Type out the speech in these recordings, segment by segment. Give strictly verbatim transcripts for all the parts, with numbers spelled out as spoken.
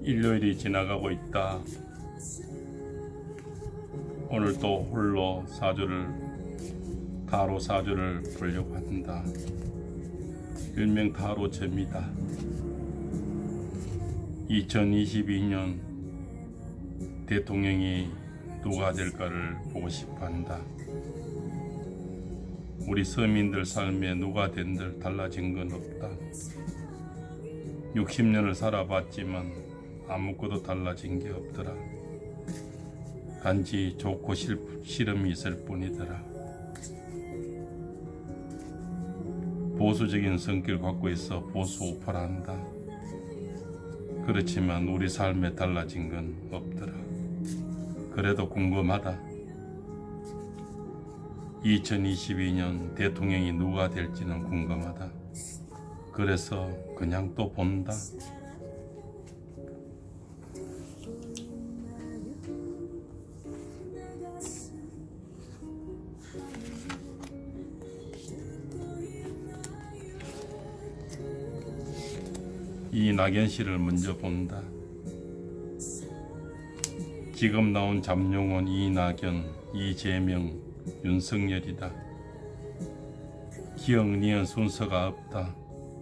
일요일이 지나가고 있다. 오늘 또 홀로 사주를 타로 사주를 보려고 한다. 일명 타로 점이다. 이천이십이 년 대통령이 누가 될까를 보고 싶어 한다. 우리 서민들 삶에 누가 된들 달라진 건 없다. 육십 년을 살아봤지만 아무것도 달라진 게 없더라. 단지 좋고 싫음이 있을 뿐이더라. 보수적인 성격을 갖고 있어 보수 우파라 한다. 그렇지만 우리 삶에 달라진 건 없더라. 그래도 궁금하다. 이천이십이 년 대통령이 누가 될지는 궁금하다. 그래서 그냥 또 본다. 이낙연 씨를 먼저 본다. 지금 나온 잠룡은 이낙연, 이재명, 윤석열이다. 기억, 니은 순서가 없다.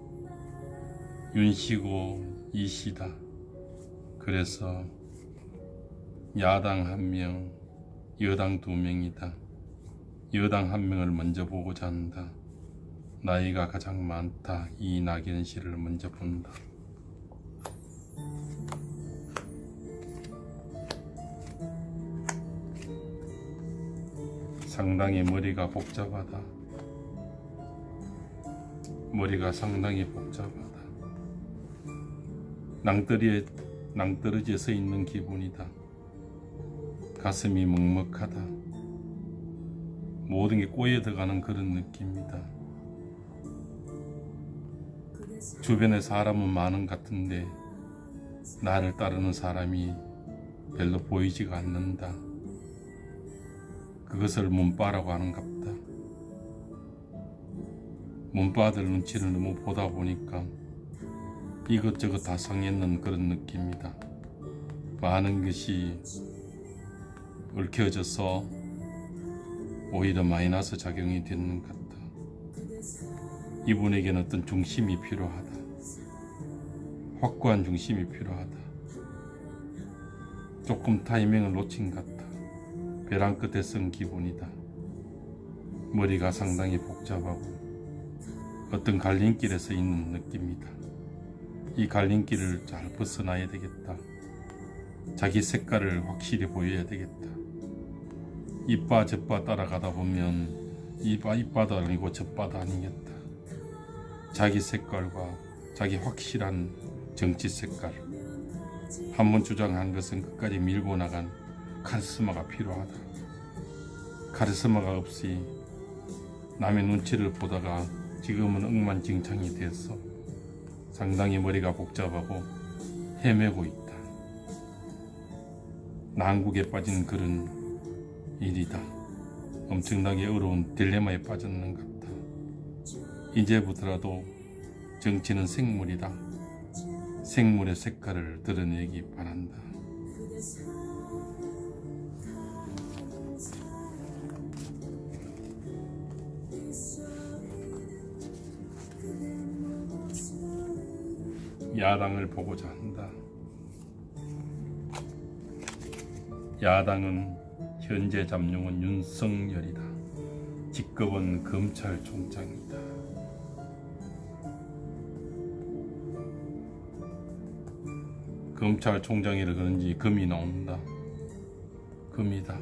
윤씨고 이씨다. 그래서 야당 한 명, 여당 두 명이다. 여당 한 명을 먼저 보고자 한다. 나이가 가장 많다. 이낙연 씨를 먼저 본다. 상당히 머리가 복잡하다. 머리가 상당히 복잡하다. 낭떠러지에, 낭떠러지에 서 있는 기분이다. 가슴이 먹먹하다. 모든 게 꼬여 들어가는 그런 느낌이다. 주변에 사람은 많은 것 같은데 나를 따르는 사람이 별로 보이지가 않는다. 그것을 문바라고 하는갑다. 문바들 눈치를 너무 보다 보니까 이것저것 다 상했는 그런 느낌이다. 많은 것이 얽혀져서 오히려 마이너스 작용이 되는 것 같다. 이분에게는 어떤 중심이 필요하다. 확고한 중심이 필요하다. 조금 타이밍을 놓친 것 같다. 벼랑 끝에 쓴 기분이다. 머리가 상당히 복잡하고 어떤 갈림길에 서 있는 느낌이다. 이 갈림길을 잘 벗어나야 되겠다. 자기 색깔을 확실히 보여야 되겠다. 이빠 저빠 따라가다 보면 이빠 이빠도 아니고 저빠도 아니겠다. 자기 색깔과 자기 확실한 정치 색깔, 한번 주장한 것은 끝까지 밀고 나간 카리스마가 필요하다. 카리스마가 없이 남의 눈치를 보다가 지금은 억만장창이 됐어. 상당히 머리가 복잡하고 헤매고 있다. 난국에 빠진 그런 일이다. 엄청나게 어려운 딜레마에 빠졌는 것 같다. 이제부터라도 정치는 생물이다. 생물의 색깔을 드러내기 바란다. 야당을 보고자 한다. 야당은 현재 잠룡은 윤석열이다. 직급은 검찰총장이다. 검찰총장이라 그런지 금이 나온다. 금이다.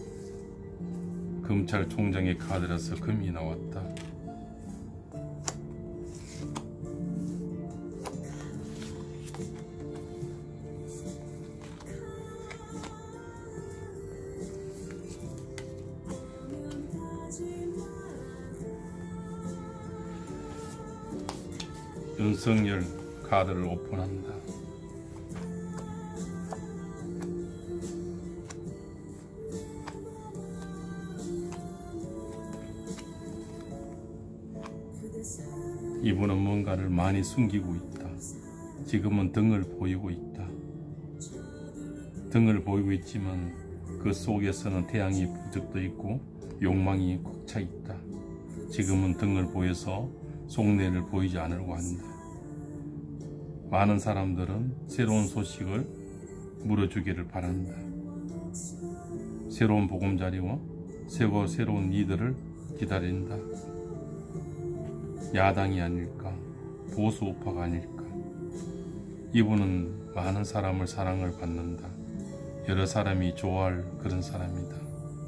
검찰총장의 카드라서 금이 나왔다. 윤석열 카드를 오픈한다. 이분은 뭔가를 많이 숨기고 있다. 지금은 등을 보이고 있다. 등을 보이고 있지만 그 속에서는 태양이 부쩍떠 있고 욕망이 꽉 차 있다. 지금은 등을 보여서 속내를 보이지 않으려고 한다. 많은 사람들은 새로운 소식을 물어주기를 바란다. 새로운 보금자리와 새고 새로운 리더를 기다린다. 야당이 아닐까, 보수 우파가 아닐까. 이분은 많은 사람을 사랑을 받는다. 여러 사람이 좋아할 그런 사람이다.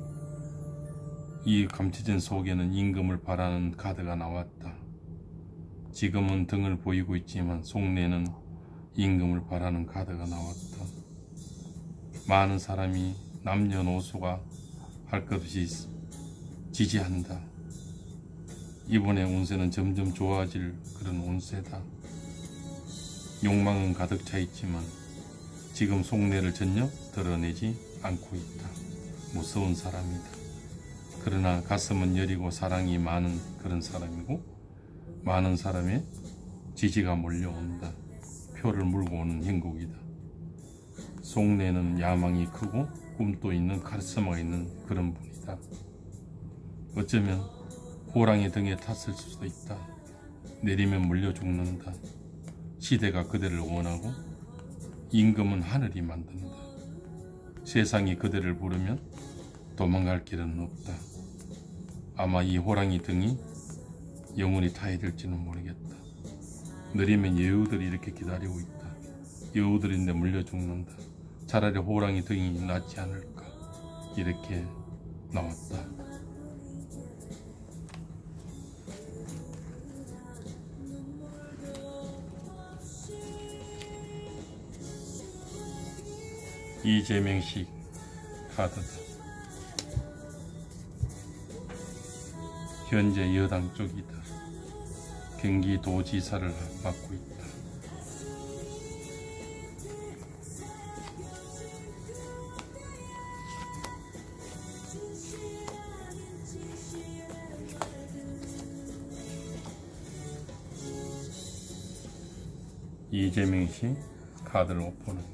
이 감춰진 속에는 임금을 바라는 카드가 나왔다. 지금은 등을 보이고 있지만 속내는 임금을 바라는 카드가 나왔다. 많은 사람이 남녀노소가 할 것 없이 지지한다. 이번의 운세는 점점 좋아질 그런 운세다. 욕망은 가득 차 있지만 지금 속내를 전혀 드러내지 않고 있다. 무서운 사람이다. 그러나 가슴은 여리고 사랑이 많은 그런 사람이고 많은 사람의 지지가 몰려온다. 표를 물고 오는 형국이다. 속내는 야망이 크고 꿈도 있는 카리스마가 있는 그런 분이다. 어쩌면 호랑이 등에 탔을 수도 있다. 내리면 물려 죽는다. 시대가 그대를 원하고 임금은 하늘이 만든다. 세상이 그대를 부르면 도망갈 길은 없다. 아마 이 호랑이 등이 영원히 타야 될지는 모르겠다. 느리면 여우들이 이렇게 기다리고 있다. 여우들인데 물려 죽는다. 차라리 호랑이 등이 낫지 않을까. 이렇게 나왔다. 이재명식 카드다. 현재 여당 쪽이다. 경기도지사를 맡고 있다. 이재명식 카드를 오픈합니다.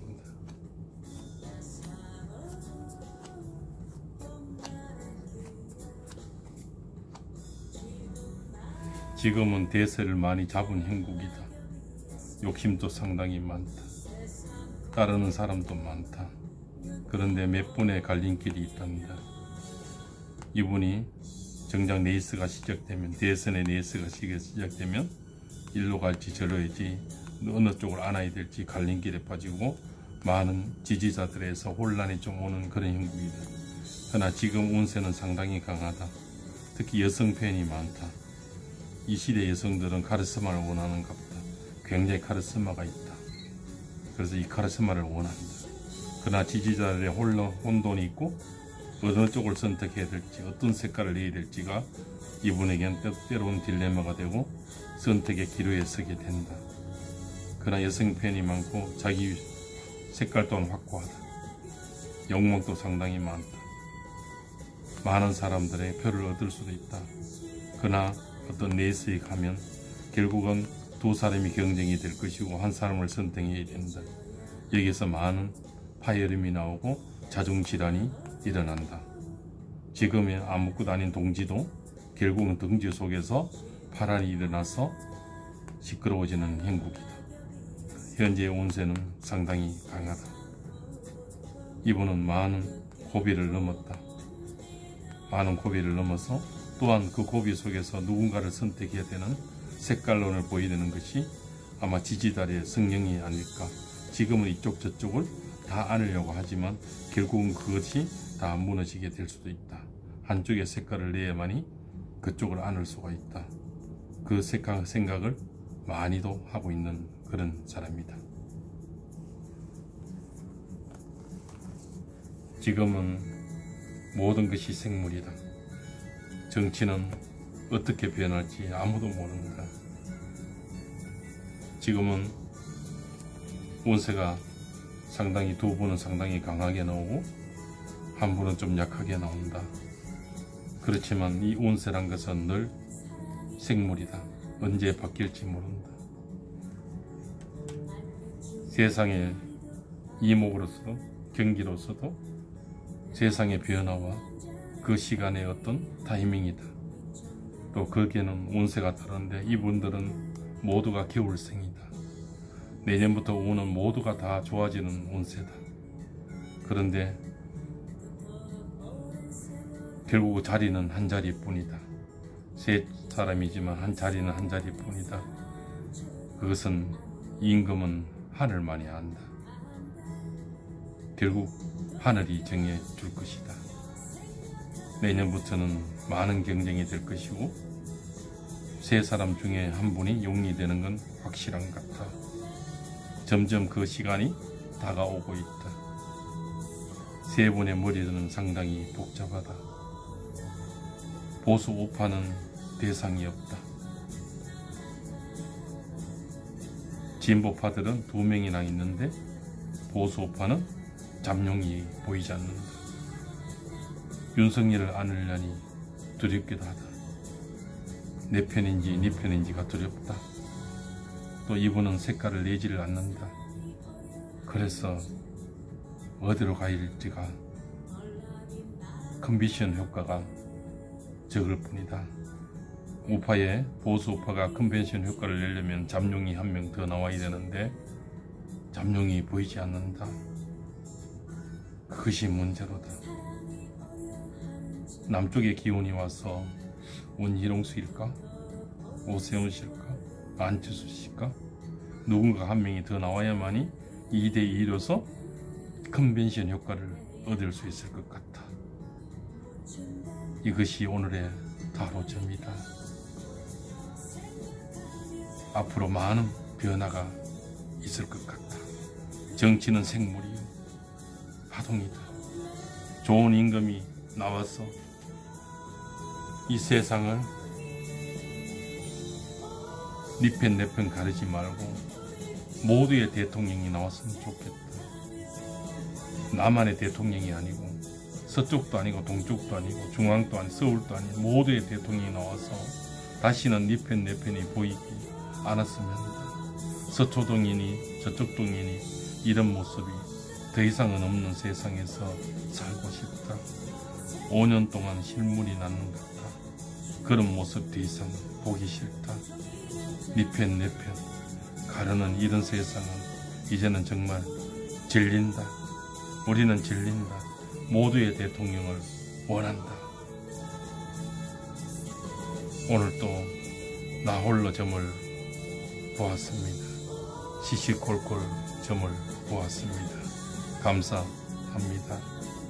지금은 대세를 많이 잡은 형국이다. 욕심도 상당히 많다. 따르는 사람도 많다. 그런데 몇 분의 갈림길이 있답니다. 이분이 정작 레이스가 시작되면, 대선의 레이스가 시작되면 일로 갈지 저로 할지 어느 쪽을 안아야 될지 갈림길에 빠지고 많은 지지자들에서 혼란이 좀 오는 그런 형국이다. 그러나 지금 운세는 상당히 강하다. 특히 여성 팬이 많다. 이 시대 여성들은 카리스마를 원하는가 보다. 굉장히 카리스마가 있다. 그래서 이 카리스마를 원한다. 그러나 지지자들의 혼란, 혼돈이 있고 어느 쪽을 선택해야 될지, 어떤 색깔을 내야 될지가 이분에겐 때로운 딜레마가 되고 선택의 기로에 서게 된다. 그러나 여성 팬이 많고 자기 색깔 또한 확고하다. 욕망도 상당히 많다. 많은 사람들의 표를 얻을 수도 있다. 그러나 어떤 레이스에 가면 결국은 두 사람이 경쟁이 될 것이고 한 사람을 선택해야 된다. 여기서 많은 파열음이 나오고 자중질환이 일어난다. 지금의 아무것도 아닌 동지도 결국은 등지 속에서 파란이 일어나서 시끄러워지는 형국이다. 현재의 운세는 상당히 강하다. 이분은 많은 고비를 넘었다. 많은 고비를 넘어서 또한 그 고비 속에서 누군가를 선택해야 되는 색깔론을 보이는 것이 아마 지지자의 성령이 아닐까. 지금은 이쪽 저쪽을 다 안으려고 하지만 결국은 그것이 다 무너지게 될 수도 있다. 한쪽의 색깔을 내야만이 그쪽을 안을 수가 있다. 그 생각, 생각을 많이도 하고 있는 그런 사람이다. 지금은 모든 것이 생물이다. 정치는 어떻게 변할지 아무도 모른다. 지금은 운세가 상당히 두 분은 상당히 강하게 나오고 한 분은 좀 약하게 나온다. 그렇지만 이 운세란 것은 늘 생물이다. 언제 바뀔지 모른다. 세상의 이목으로서 경기로서도 세상의 변화와 그 시간의 어떤 타이밍이다. 또 거기에는 운세가 다른데 이분들은 모두가 겨울생이다. 내년부터 오는 모두가 다 좋아지는 운세다. 그런데 결국 자리는 한 자리뿐이다. 세 사람이지만 한 자리는 한 자리뿐이다. 그것은 임금은 하늘만이 안다. 결국 하늘이 정해줄 것이다. 내년부터는 많은 경쟁이 될 것이고 세 사람 중에 한 분이 용리되는 건 확실한 것 같아. 점점 그 시간이 다가오고 있다. 세 분의 머리는 상당히 복잡하다. 보수 우파는 대상이 없다. 진보파들은 두 명이나 있는데 보수 우파는 잠룡이 보이지 않는다. 윤석열을 안으려니 두렵기도 하다. 내 편인지 네 편인지가 두렵다. 또 이분은 색깔을 내지를 않는다. 그래서 어디로 가야 할지가 컨벤션 효과가 적을 뿐이다. 우파의 보수 우파가 컨벤션 효과를 내려면 잠룡이 한 명 더 나와야 되는데 잠룡이 보이지 않는다. 그것이 문제로다. 남쪽의 기운이 와서 원희룡수일까? 오세훈 씨일까? 안철수 씨일까? 누군가 한 명이 더 나와야만이 이 대 이로서 컨벤션 효과를 얻을 수 있을 것 같아. 이것이 오늘의 타로점이다. 앞으로 많은 변화가 있을 것 같다. 정치는 생물이요 파동이다. 좋은 임금이 나와서 이 세상을 네 편 내 편 가리지 말고 모두의 대통령이 나왔으면 좋겠다. 나만의 대통령이 아니고 서쪽도 아니고 동쪽도 아니고 중앙도 아니고 서울도 아니고 모두의 대통령이 나와서 다시는 네 편 내 편이 보이지 않았으면 한다. 서초동이니 저쪽동이니 이런 모습이 더 이상은 없는 세상에서 살고 싶다. 오 년 동안 실물이 나는 것 같다. 그런 모습 더 이상 보기 싫다. 네 편 내 편 가르는 이런 세상은 이제는 정말 질린다. 우리는 질린다. 모두의 대통령을 원한다. 오늘 또 나 홀로 점을 보았습니다. 시시콜콜 점을 보았습니다. 감사합니다.